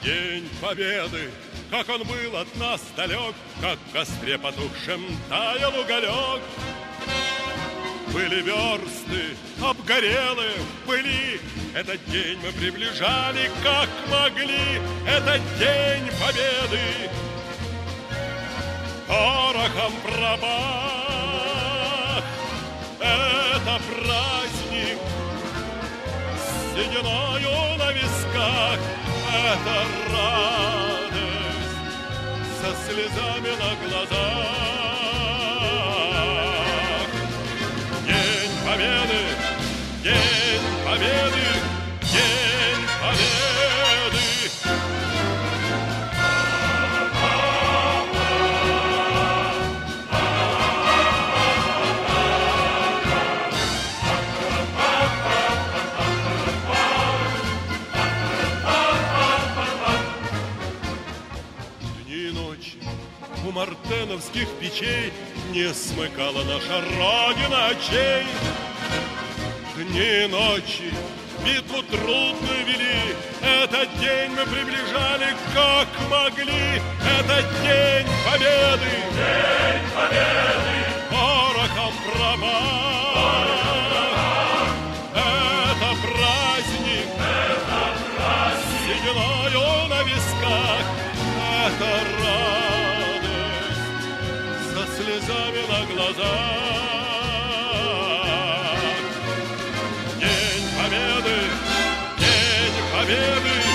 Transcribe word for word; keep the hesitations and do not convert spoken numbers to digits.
День Победы, как он был от нас далек, как в костре потухшем таял уголек. Были версты обгорелые в пыли, этот день мы приближали, как могли. Это день Победы, порохом пробах. Это праздник с сединою на висках. Это радость со слезами на глазах. День Победы, День Победы, День Победы. Дни и ночи у мартеновских печей не смыкала наша Родина очей. Дни и ночи битву трудную вели, этот день мы приближали, как могли. Это день Победы, День Победы, порохом пробах. Это праздник, это праздник с сединою на висках. Это радость со слезами на глазах. День Победы, День Победы.